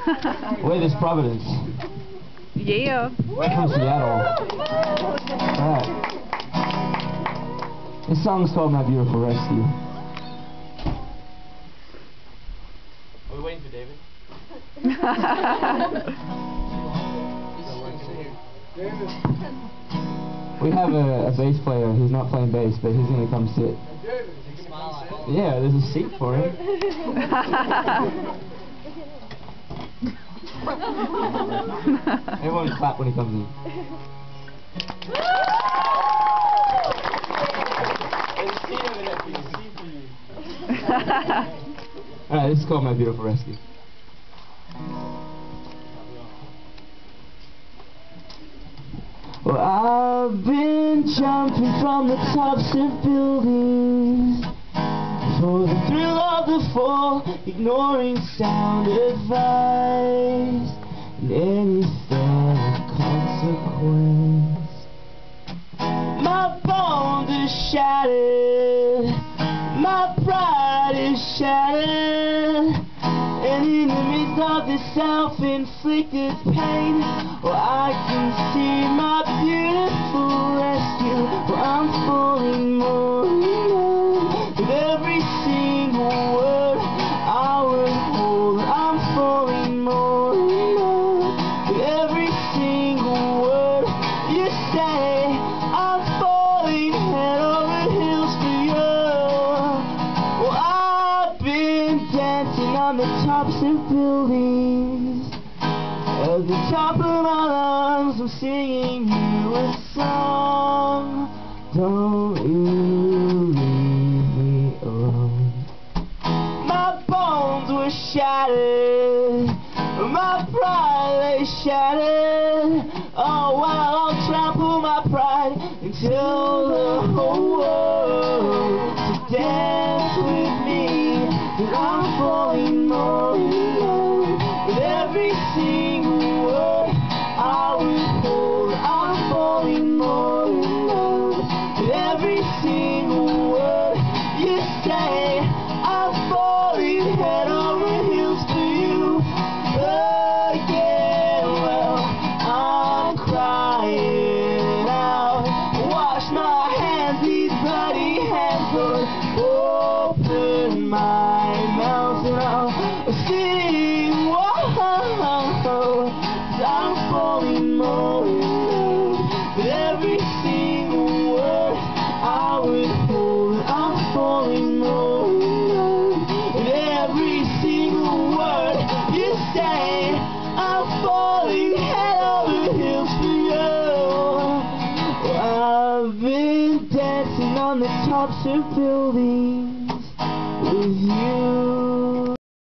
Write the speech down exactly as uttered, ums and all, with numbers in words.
Wait, it's Providence. Yeah. We're from Seattle. Alright. This song's called My Beautiful Rescue. Are we waiting for David? We have a, a bass player. He's not playing bass, but he's going to come sit. Yeah, there's a seat for him. Everyone clap when he comes in. Alright, this is called My Beautiful Rescue. Well, I've been jumping from the tops of buildings for the thrill of the fall, ignoring sound advice and any thought of consequence. My bones are shattered, my pride is shattered, and in the midst of this self-inflicted pain, well, I can see my beautiful rescue. Well, I'm falling more in love with every single word I would hold. I'm falling more in love with every single word you say. I'm falling head over heels for you. Well, I've been dancing on the tops of buildings. At the top of my lungs, I'm singing you a song. Don't you leave me alone. My bones were shattered, my pride lay shattered. Oh well, I'll trample my pride until the whole world to dance with me. And I'm falling more in love with every single word I would hold. I'm falling more in love with every single word you say. I'm falling head over heels for you again. Well, I'm crying out. Wash my hands, these bloody hands, Lord. Open my mouth and I'll sing. Whoa, I'm falling more in love with every single word I would hold. I'm falling more in love with every single word you say. I'm falling head over heels for you. Well, I've been dancing on the tops of buildings with you.